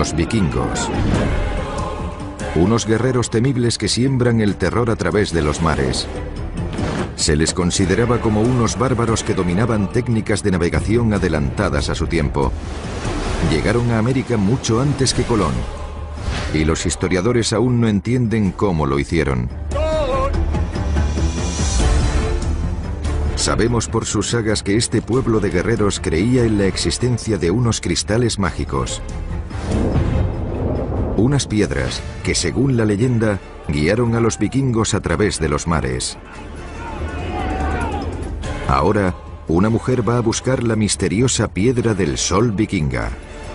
Los vikingos. Unos guerreros temibles que siembran el terror a través de los mares. Se les consideraba como unos bárbaros que dominaban técnicas de navegación adelantadas a su tiempo. Llegaron a América mucho antes que Colón, y los historiadores aún no entienden cómo lo hicieron. Sabemos por sus sagas que este pueblo de guerreros creía en la existencia de unos cristales mágicos. Unas piedras que, según la leyenda, guiaron a los vikingos a través de los mares. Ahora, una mujer va a buscar la misteriosa piedra del sol vikinga.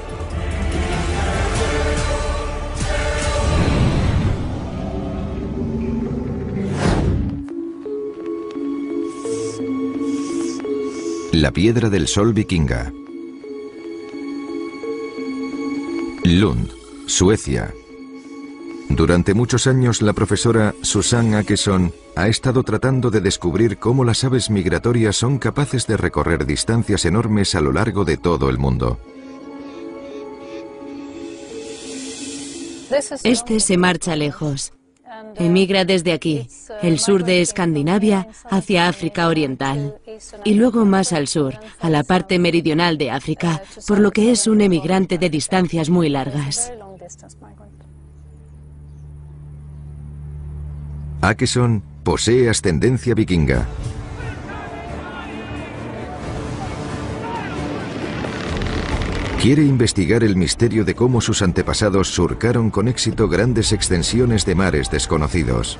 La piedra del sol vikinga. Lund, Suecia. Durante muchos años la profesora Susanne Åkesson ha estado tratando de descubrir cómo las aves migratorias son capaces de recorrer distancias enormes a lo largo de todo el mundo. Este se marcha lejos. Emigra desde aquí, el sur de Escandinavia, hacia África Oriental. Y luego más al sur, a la parte meridional de África, por lo que es un emigrante de distancias muy largas. Åkesson posee ascendencia vikinga. Quiere investigar el misterio de cómo sus antepasados surcaron con éxito grandes extensiones de mares desconocidos.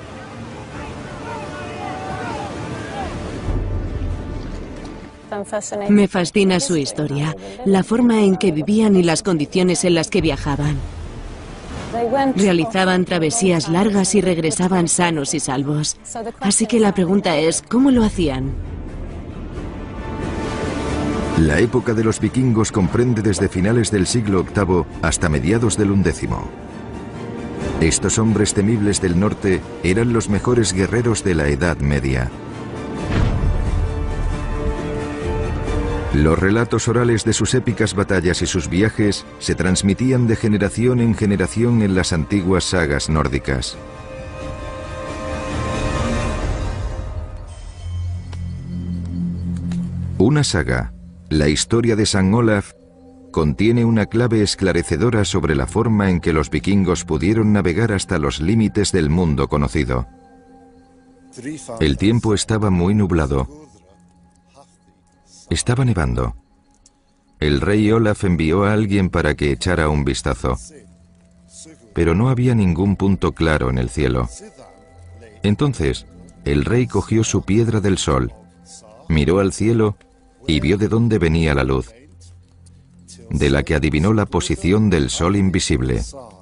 Me fascina su historia, la forma en que vivían y las condiciones en las que viajaban. Realizaban travesías largas y regresaban sanos y salvos. Así que la pregunta es, ¿cómo lo hacían? La época de los vikingos comprende desde finales del siglo VIII hasta mediados del XI. Estos hombres temibles del norte eran los mejores guerreros de la Edad Media. Los relatos orales de sus épicas batallas y sus viajes se transmitían de generación en generación en las antiguas sagas nórdicas. Una saga, la historia de San Olaf, contiene una clave esclarecedora sobre la forma en que los vikingos pudieron navegar hasta los límites del mundo conocido. El tiempo estaba muy nublado. Estaba nevando. El rey Olaf envió a alguien para que echara un vistazo. Pero no había ningún punto claro en el cielo. Entonces, el rey cogió su piedra del sol, miró al cielo y vio de dónde venía la luz, de la que adivinó la posición del sol invisible.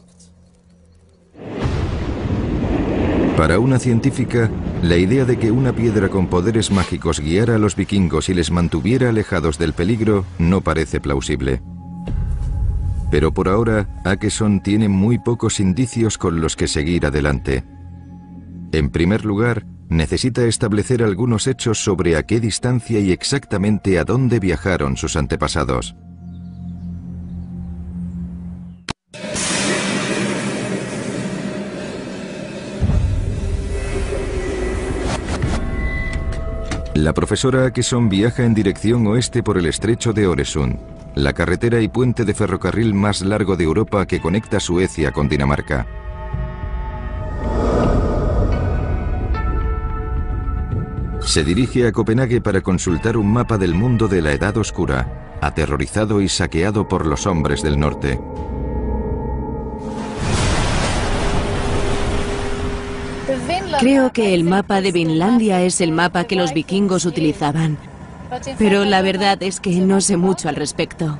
Para una científica, la idea de que una piedra con poderes mágicos guiara a los vikingos y les mantuviera alejados del peligro no parece plausible. Pero por ahora, Åkesson tiene muy pocos indicios con los que seguir adelante. En primer lugar, necesita establecer algunos hechos sobre a qué distancia y exactamente a dónde viajaron sus antepasados. La profesora Åkesson viaja en dirección oeste por el estrecho de Øresund, la carretera y puente de ferrocarril más largo de Europa que conecta Suecia con Dinamarca. Se dirige a Copenhague para consultar un mapa del mundo de la Edad Oscura, aterrorizado y saqueado por los hombres del norte. Creo que el mapa de Vinlandia es el mapa que los vikingos utilizaban, pero la verdad es que no sé mucho al respecto.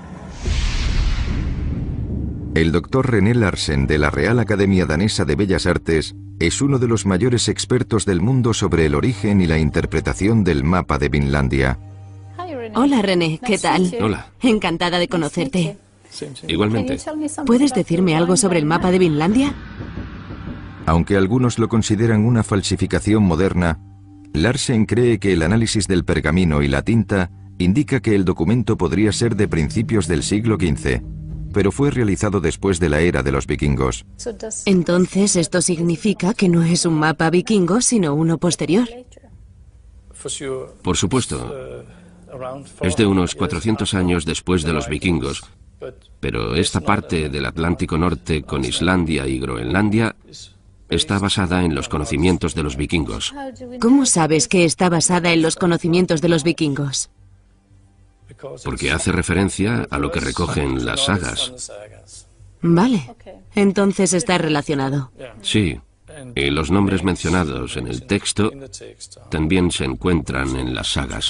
El doctor René Larsen de la Real Academia Danesa de Bellas Artes es uno de los mayores expertos del mundo sobre el origen y la interpretación del mapa de Vinlandia. Hola René, ¿qué tal? Hola. Encantada de conocerte. Igualmente. ¿Puedes decirme algo sobre el mapa de Vinlandia? Aunque algunos lo consideran una falsificación moderna, Larsen cree que el análisis del pergamino y la tinta indica que el documento podría ser de principios del siglo XV, pero fue realizado después de la era de los vikingos. Entonces, esto significa que no es un mapa vikingo, sino uno posterior. Por supuesto, es de unos 400 años después de los vikingos, pero esta parte del Atlántico Norte con Islandia y Groenlandia está basada en los conocimientos de los vikingos. ¿Cómo sabes que está basada en los conocimientos de los vikingos? Porque hace referencia a lo que recogen las sagas. Vale, entonces está relacionado. Sí, y los nombres mencionados en el texto también se encuentran en las sagas.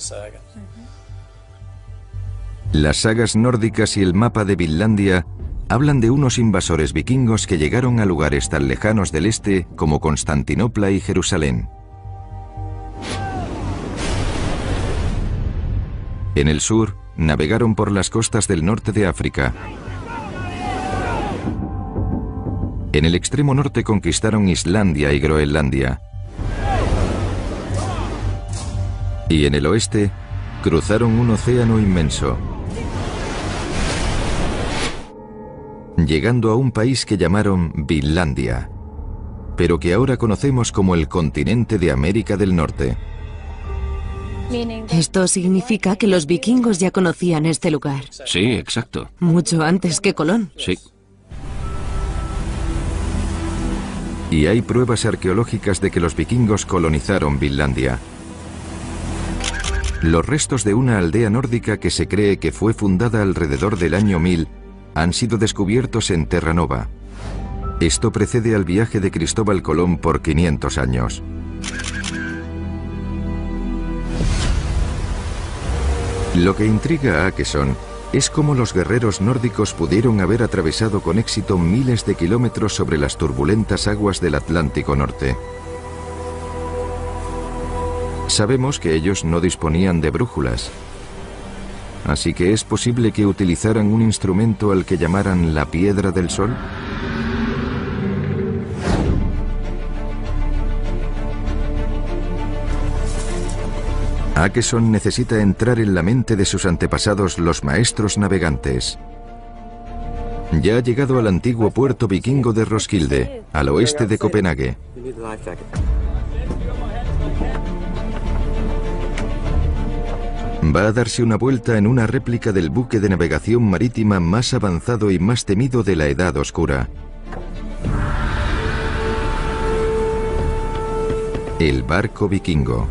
Las sagas nórdicas y el mapa de Vinlandia hablan de unos invasores vikingos que llegaron a lugares tan lejanos del este como Constantinopla y Jerusalén. En el sur, navegaron por las costas del norte de África. En el extremo norte conquistaron Islandia y Groenlandia. Y en el oeste, cruzaron un océano inmenso, llegando a un país que llamaron Vinlandia, pero que ahora conocemos como el continente de América del Norte. Esto significa que los vikingos ya conocían este lugar. Sí, exacto. Mucho antes que Colón. Sí. Y hay pruebas arqueológicas de que los vikingos colonizaron Vinlandia. Los restos de una aldea nórdica que se cree que fue fundada alrededor del año 1000 han sido descubiertos en Terra Nova. Esto precede al viaje de Cristóbal Colón por 500 años. Lo que intriga a Akeson es cómo los guerreros nórdicos pudieron haber atravesado con éxito miles de kilómetros sobre las turbulentas aguas del Atlántico Norte. Sabemos que ellos no disponían de brújulas, así que es posible que utilizaran un instrumento al que llamaran la piedra del sol. Akeson necesita entrar en la mente de sus antepasados, los maestros navegantes. Ya ha llegado al antiguo puerto vikingo de Roskilde, al oeste de Copenhague. Va a darse una vuelta en una réplica del buque de navegación marítima más avanzado y más temido de la Edad Oscura. El barco vikingo.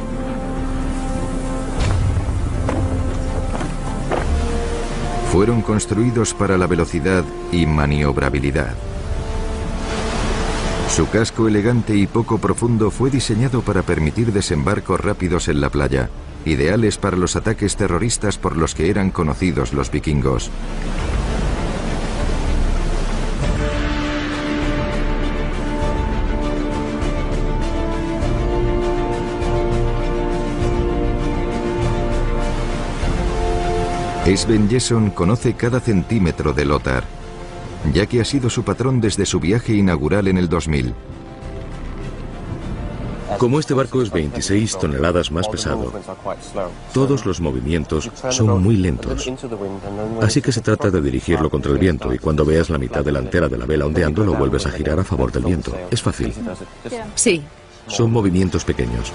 Fueron construidos para la velocidad y maniobrabilidad. Su casco elegante y poco profundo fue diseñado para permitir desembarcos rápidos en la playa, ideales para los ataques terroristas por los que eran conocidos los vikingos. Sven Jesson conoce cada centímetro de Lothar, ya que ha sido su patrón desde su viaje inaugural en el 2000. Como este barco es 26 toneladas más pesado, todos los movimientos son muy lentos. Así que se trata de dirigirlo contra el viento y cuando veas la mitad delantera de la vela ondeando lo vuelves a girar a favor del viento. Es fácil. Sí. Son movimientos pequeños.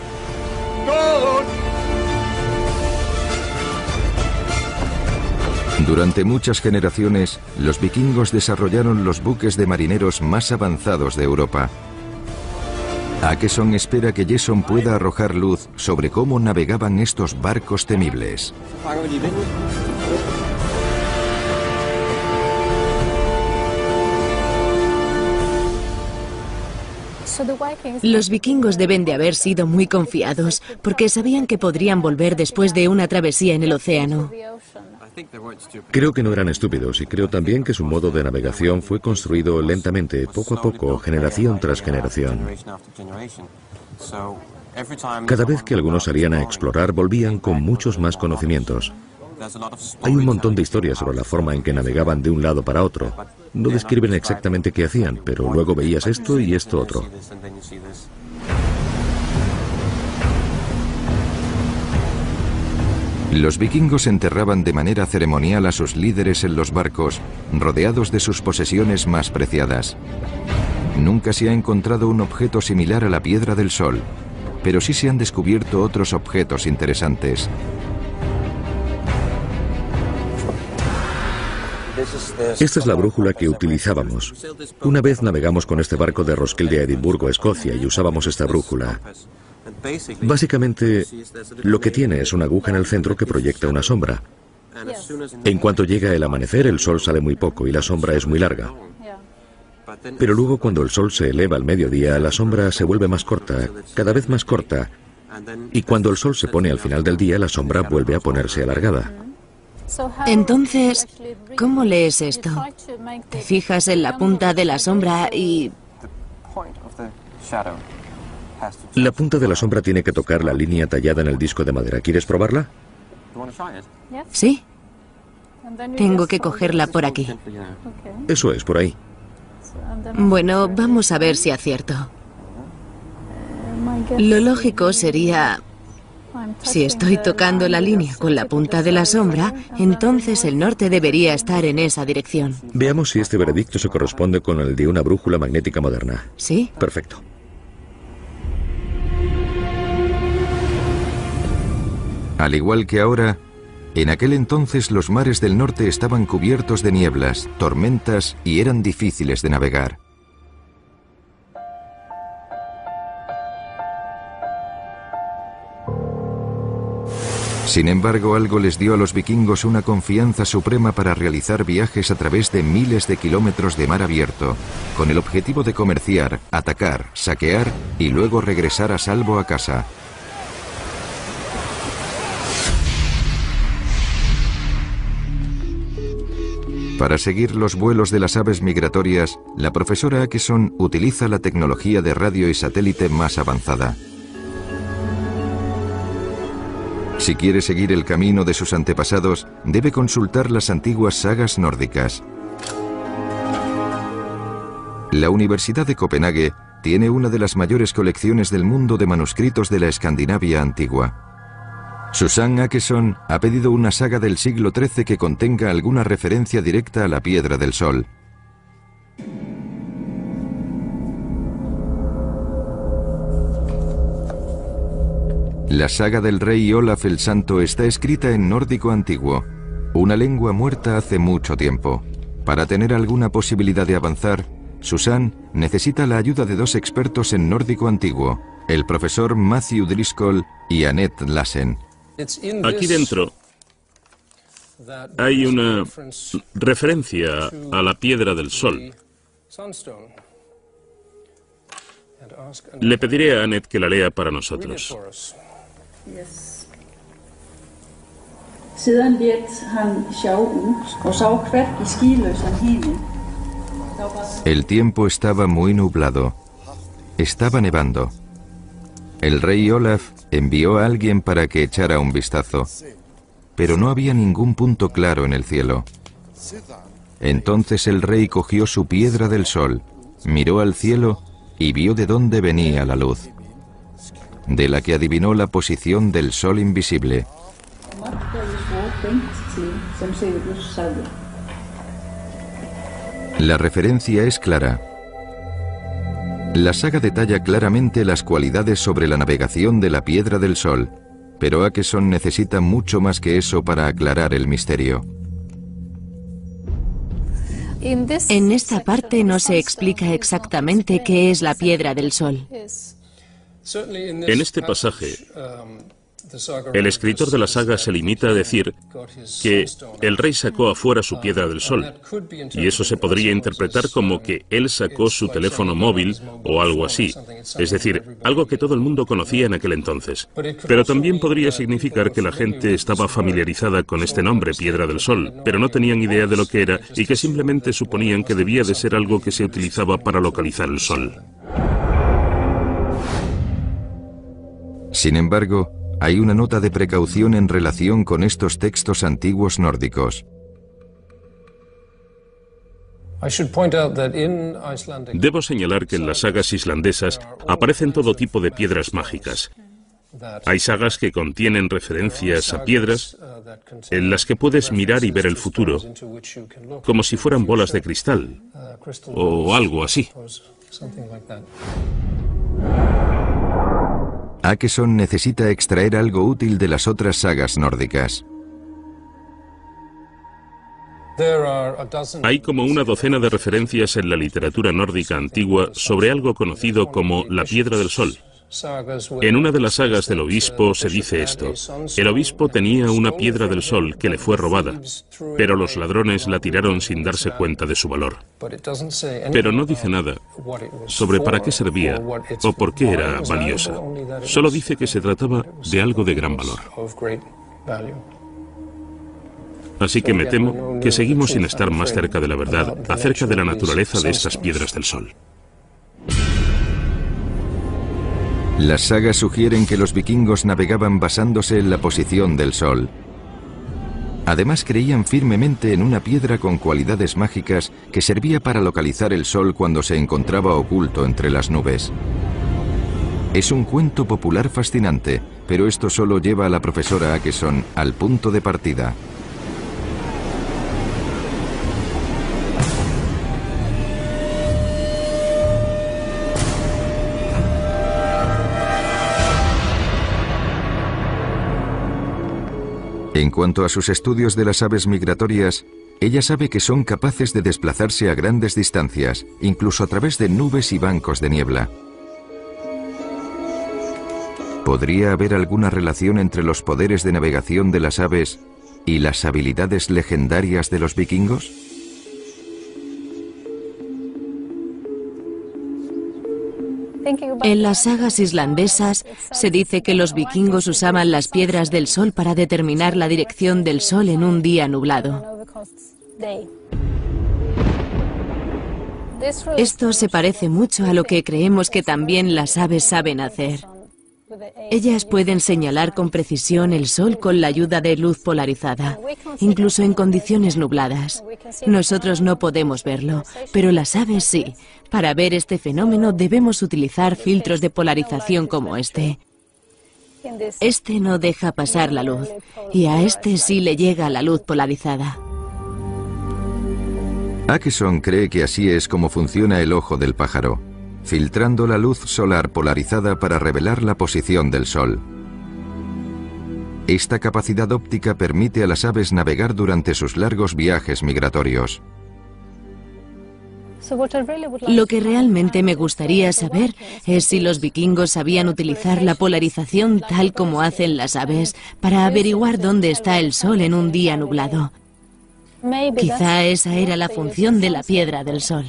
Durante muchas generaciones, los vikingos desarrollaron los buques de marineros más avanzados de Europa. Akeson espera que Jesson pueda arrojar luz sobre cómo navegaban estos barcos temibles. Los vikingos deben de haber sido muy confiados, porque sabían que podrían volver después de una travesía en el océano. Creo que no eran estúpidos y creo también que su modo de navegación fue construido lentamente, poco a poco, generación tras generación. Cada vez que algunos salían a explorar, volvían con muchos más conocimientos. Hay un montón de historias sobre la forma en que navegaban de un lado para otro. No describen exactamente qué hacían, pero luego veías esto y esto otro. Los vikingos enterraban de manera ceremonial a sus líderes en los barcos, rodeados de sus posesiones más preciadas. Nunca se ha encontrado un objeto similar a la Piedra del Sol, pero sí se han descubierto otros objetos interesantes. Esta es la brújula que utilizábamos. Una vez navegamos con este barco de Roskilde a Edimburgo, Escocia, y usábamos esta brújula. Básicamente, lo que tiene es una aguja en el centro que proyecta una sombra. En cuanto llega el amanecer, el sol sale muy poco y la sombra es muy larga. Pero luego, cuando el sol se eleva al mediodía, la sombra se vuelve más corta, cada vez más corta. Y cuando el sol se pone al final del día, la sombra vuelve a ponerse alargada. Entonces, ¿cómo lees esto? Te fijas en la punta de la sombra y... La punta de la sombra tiene que tocar la línea tallada en el disco de madera. ¿Quieres probarla? Sí. Tengo que cogerla por aquí. Eso es, por ahí. Bueno, vamos a ver si acierto. Lo lógico sería... Si estoy tocando la línea con la punta de la sombra, entonces el norte debería estar en esa dirección. Veamos si este veredicto se corresponde con el de una brújula magnética moderna. ¿Sí? Perfecto. Al igual que ahora, en aquel entonces los mares del norte estaban cubiertos de nieblas, tormentas y eran difíciles de navegar. Sin embargo, algo les dio a los vikingos una confianza suprema para realizar viajes a través de miles de kilómetros de mar abierto, con el objetivo de comerciar, atacar, saquear y luego regresar a salvo a casa. Para seguir los vuelos de las aves migratorias, la profesora Akeson utiliza la tecnología de radio y satélite más avanzada. Si quiere seguir el camino de sus antepasados, debe consultar las antiguas sagas nórdicas. La Universidad de Copenhague tiene una de las mayores colecciones del mundo de manuscritos de la Escandinavia antigua. Susanne Akeson ha pedido una saga del siglo XIII que contenga alguna referencia directa a la Piedra del Sol. La saga del rey Olaf el Santo está escrita en nórdico antiguo, una lengua muerta hace mucho tiempo. Para tener alguna posibilidad de avanzar, Susanne necesita la ayuda de dos expertos en nórdico antiguo, el profesor Matthew Driscoll y Annette Lassen. Aquí dentro hay una referencia a la Piedra del Sol. Le pediré a Annette que la lea para nosotros. El tiempo estaba muy nublado. Estaba nevando. El rey Olaf envió a alguien para que echara un vistazo, pero no había ningún punto claro en el cielo. Entonces el rey cogió su Piedra del Sol, miró al cielo y vio de dónde venía la luz, de la que adivinó la posición del sol invisible. La referencia es clara. La saga detalla claramente las cualidades sobre la navegación de la Piedra del Sol, pero Akeson necesita mucho más que eso para aclarar el misterio. En esta parte no se explica exactamente qué es la Piedra del Sol. En este pasaje, el escritor de la saga se limita a decir que el rey sacó afuera su Piedra del Sol, y eso se podría interpretar como que él sacó su teléfono móvil o algo así, es decir, algo que todo el mundo conocía en aquel entonces. Pero también podría significar que la gente estaba familiarizada con este nombre, Piedra del Sol, pero no tenían idea de lo que era y que simplemente suponían que debía de ser algo que se utilizaba para localizar el sol. Sin embargo, hay una nota de precaución en relación con estos textos antiguos nórdicos. Debo señalar que en las sagas islandesas aparecen todo tipo de piedras mágicas. Hay sagas que contienen referencias a piedras en las que puedes mirar y ver el futuro, como si fueran bolas de cristal, o algo así. Akeson necesita extraer algo útil de las otras sagas nórdicas. Hay como una docena de referencias en la literatura nórdica antigua sobre algo conocido como la Piedra del Sol. En una de las sagas del obispo se dice esto: el obispo tenía una piedra del sol que le fue robada, pero los ladrones la tiraron sin darse cuenta de su valor. Pero no dice nada sobre para qué servía o por qué era valiosa. Solo dice que se trataba de algo de gran valor. Así que me temo que seguimos sin estar más cerca de la verdad acerca de la naturaleza de estas piedras del sol. Las sagas sugieren que los vikingos navegaban basándose en la posición del sol. Además, creían firmemente en una piedra con cualidades mágicas que servía para localizar el sol cuando se encontraba oculto entre las nubes. Es un cuento popular fascinante, pero esto solo lleva a la profesora Akeson al punto de partida. En cuanto a sus estudios de las aves migratorias, ella sabe que son capaces de desplazarse a grandes distancias, incluso a través de nubes y bancos de niebla. ¿Podría haber alguna relación entre los poderes de navegación de las aves y las habilidades legendarias de los vikingos? En las sagas islandesas se dice que los vikingos usaban las piedras del sol para determinar la dirección del sol en un día nublado. Esto se parece mucho a lo que creemos que también las aves saben hacer. Ellas pueden señalar con precisión el sol con la ayuda de luz polarizada, incluso en condiciones nubladas. Nosotros no podemos verlo, pero las aves sí. Para ver este fenómeno debemos utilizar filtros de polarización como este. Este no deja pasar la luz, y a este sí le llega la luz polarizada. Akeson cree que así es como funciona el ojo del pájaro, filtrando la luz solar polarizada para revelar la posición del sol. Esta capacidad óptica permite a las aves navegar durante sus largos viajes migratorios. Lo que realmente me gustaría saber es si los vikingos sabían utilizar la polarización tal como hacen las aves para averiguar dónde está el sol en un día nublado. Quizá esa era la función de la piedra del sol.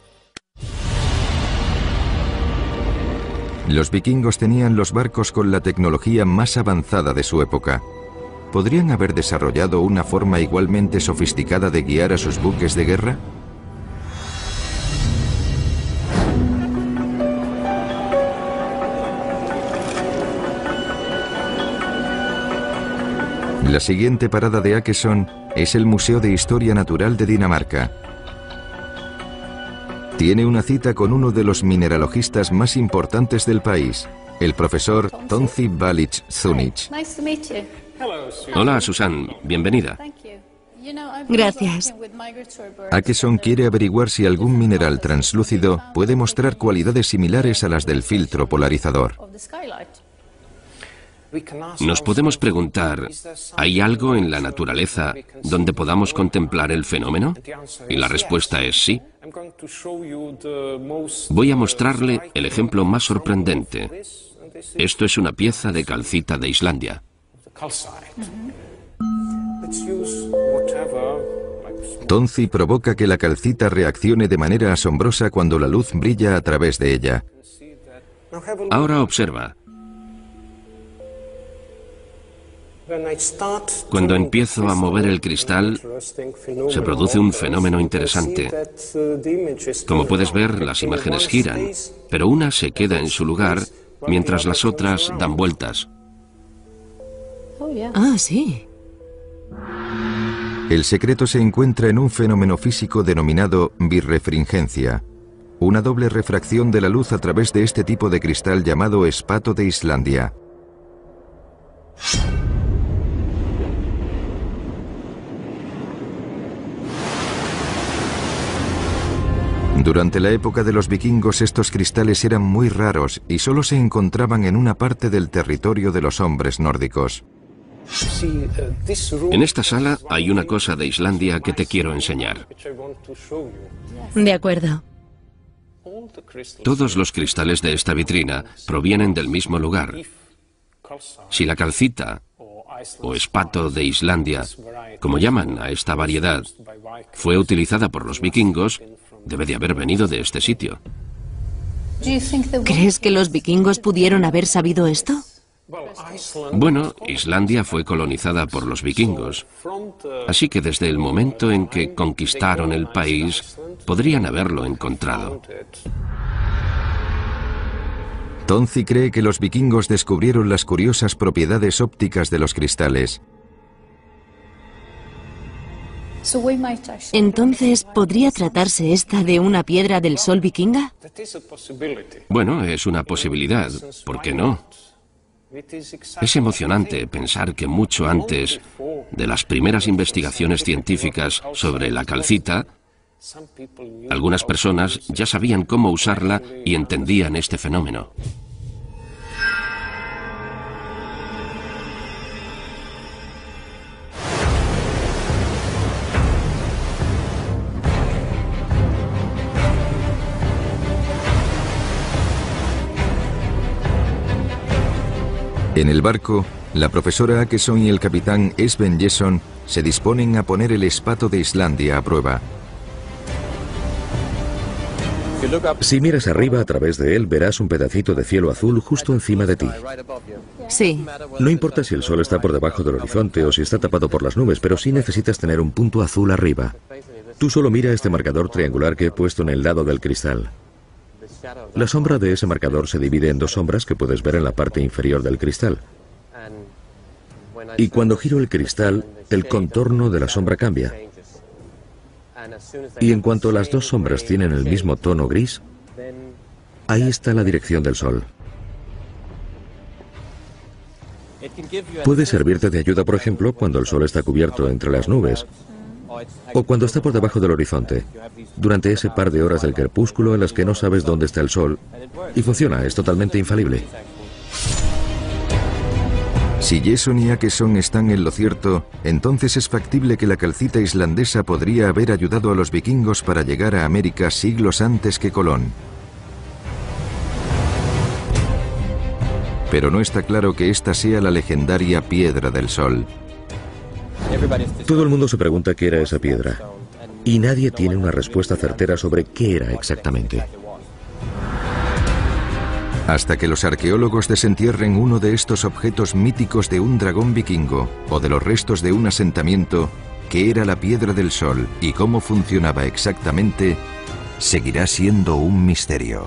Los vikingos tenían los barcos con la tecnología más avanzada de su época. ¿Podrían haber desarrollado una forma igualmente sofisticada de guiar a sus buques de guerra? La siguiente parada de Akeson es el Museo de Historia Natural de Dinamarca. Tiene una cita con uno de los mineralogistas más importantes del país, el profesor Tonzi Balic Zunich. Hola, Susan. Bienvenida. Gracias. Akeson quiere averiguar si algún mineral translúcido puede mostrar cualidades similares a las del filtro polarizador. Nos podemos preguntar, ¿hay algo en la naturaleza donde podamos contemplar el fenómeno? Y la respuesta es sí. Voy a mostrarle el ejemplo más sorprendente. Esto es una pieza de calcita de Islandia. Tonzi provoca que la calcita reaccione de manera asombrosa cuando la luz brilla a través de ella. Ahora observa. Cuando empiezo a mover el cristal, se produce un fenómeno interesante. Como puedes ver, las imágenes giran, pero una se queda en su lugar mientras las otras dan vueltas. Ah, sí. El secreto se encuentra en un fenómeno físico denominado birrefringencia, una doble refracción de la luz a través de este tipo de cristal llamado espato de Islandia. Durante la época de los vikingos estos cristales eran muy raros y solo se encontraban en una parte del territorio de los hombres nórdicos. En esta sala hay una cosa de Islandia que te quiero enseñar. De acuerdo. Todos los cristales de esta vitrina provienen del mismo lugar. Si la calcita o espato de Islandia, como llaman a esta variedad, fue utilizada por los vikingos, debe de haber venido de este sitio. ¿Crees que los vikingos pudieron haber sabido esto? Bueno, Islandia fue colonizada por los vikingos, así que desde el momento en que conquistaron el país, podrían haberlo encontrado. Tonzi cree que los vikingos descubrieron las curiosas propiedades ópticas de los cristales. Entonces, ¿podría tratarse esta de una piedra del sol vikinga? Bueno, es una posibilidad, ¿por qué no? Es emocionante pensar que mucho antes de las primeras investigaciones científicas sobre la calcita, algunas personas ya sabían cómo usarla y entendían este fenómeno. En el barco, la profesora Akeson y el capitán Sven Jesson se disponen a poner el espato de Islandia a prueba. Si miras arriba a través de él, verás un pedacito de cielo azul justo encima de ti. Sí. No importa si el sol está por debajo del horizonte o si está tapado por las nubes, pero sí necesitas tener un punto azul arriba. Tú solo mira este marcador triangular que he puesto en el lado del cristal. La sombra de ese marcador se divide en dos sombras que puedes ver en la parte inferior del cristal. Y cuando giro el cristal, el contorno de la sombra cambia. Y en cuanto las dos sombras tienen el mismo tono gris, ahí está la dirección del sol. Puede servirte de ayuda, por ejemplo, cuando el sol está cubierto entre las nubes o cuando está por debajo del horizonte, durante ese par de horas del crepúsculo en las que no sabes dónde está el sol. Y funciona, es totalmente infalible. Si Jesson y Akeson están en lo cierto, entonces es factible que la calcita islandesa podría haber ayudado a los vikingos para llegar a América siglos antes que Colón. Pero no está claro que esta sea la legendaria Piedra del Sol. Todo el mundo se pregunta qué era esa piedra, y nadie tiene una respuesta certera sobre qué era exactamente. Hasta que los arqueólogos desentierren uno de estos objetos míticos de un dragón vikingo o de los restos de un asentamiento, qué era la Piedra del Sol y cómo funcionaba exactamente, seguirá siendo un misterio.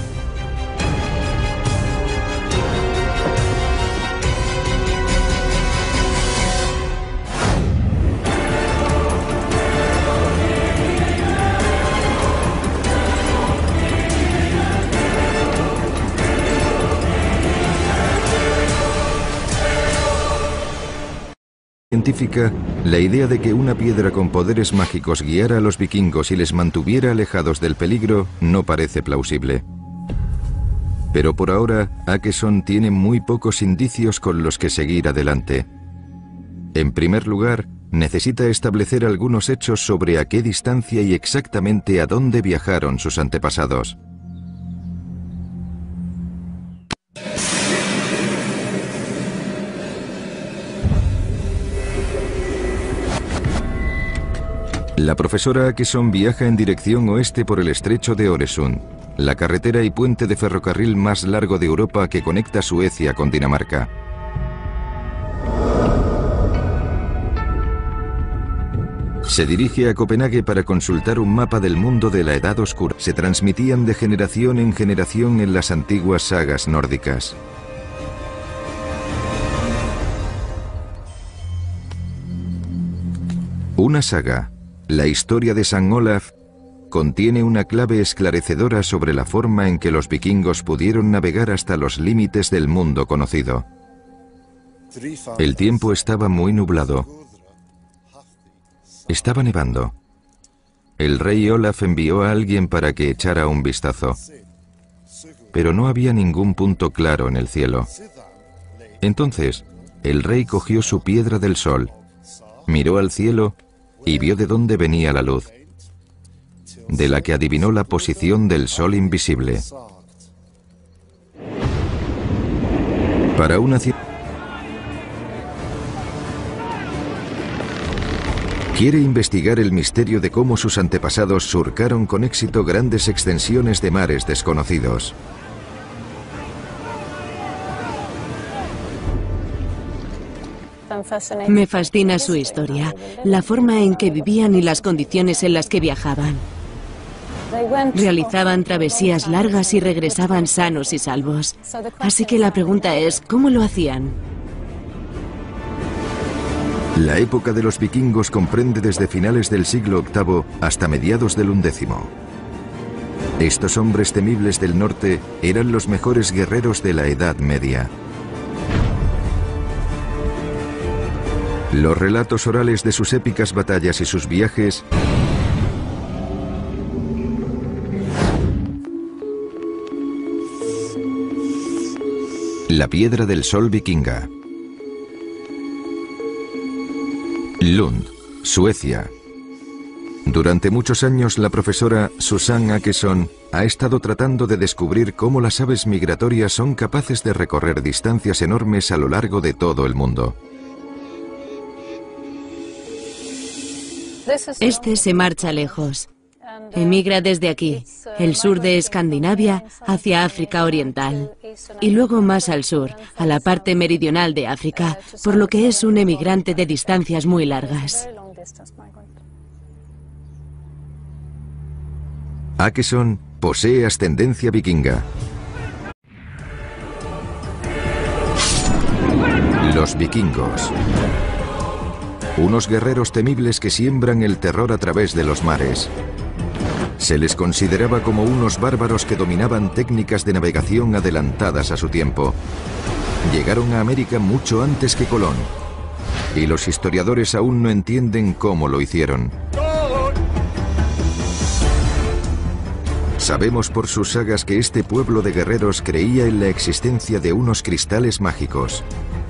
Científica, la idea de que una piedra con poderes mágicos guiara a los vikingos y les mantuviera alejados del peligro no parece plausible. Pero por ahora, Akeson tiene muy pocos indicios con los que seguir adelante. En primer lugar, necesita establecer algunos hechos sobre a qué distancia y exactamente a dónde viajaron sus antepasados. La profesora Akeson viaja en dirección oeste por el estrecho de Øresund, la carretera y puente de ferrocarril más largo de Europa que conecta Suecia con Dinamarca. Se dirige a Copenhague para consultar un mapa del mundo de la Edad Oscura. Se transmitían de generación en generación en las antiguas sagas nórdicas. Una saga, la historia de San Olaf, contiene una clave esclarecedora sobre la forma en que los vikingos pudieron navegar hasta los límites del mundo conocido. El tiempo estaba muy nublado. Estaba nevando. El rey Olaf envió a alguien para que echara un vistazo. Pero no había ningún punto claro en el cielo. Entonces, el rey cogió su piedra del sol, miró al cielo y vio de dónde venía la luz, de la que adivinó la posición del sol invisible. Para una quiere investigar el misterio de cómo sus antepasados surcaron con éxito grandes extensiones de mares desconocidos. Me fascina su historia, la forma en que vivían y las condiciones en las que viajaban. Realizaban travesías largas y regresaban sanos y salvos. Así que la pregunta es, ¿cómo lo hacían? La época de los vikingos comprende desde finales del siglo VIII hasta mediados del XI. Estos hombres temibles del norte eran los mejores guerreros de la Edad Media. Los relatos orales de sus épicas batallas y sus viajes la piedra del sol vikinga. Lund, Suecia. Durante muchos años la profesora Susanne Åkesson ha estado tratando de descubrir cómo las aves migratorias son capaces de recorrer distancias enormes a lo largo de todo el mundo. Este se marcha lejos. Emigra desde aquí, el sur de Escandinavia, hacia África Oriental. Y luego más al sur, a la parte meridional de África, por lo que es un emigrante de distancias muy largas. Åkesson posee ascendencia vikinga. Los vikingos. Unos guerreros temibles que siembran el terror a través de los mares. Se les consideraba como unos bárbaros que dominaban técnicas de navegación adelantadas a su tiempo. Llegaron a América mucho antes que Colón, y los historiadores aún no entienden cómo lo hicieron. Sabemos por sus sagas que este pueblo de guerreros creía en la existencia de unos cristales mágicos.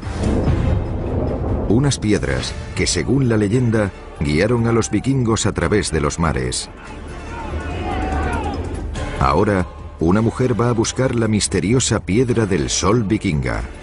Unas piedras que, según la leyenda, guiaron a los vikingos a través de los mares. Ahora, una mujer va a buscar la misteriosa piedra del sol vikinga.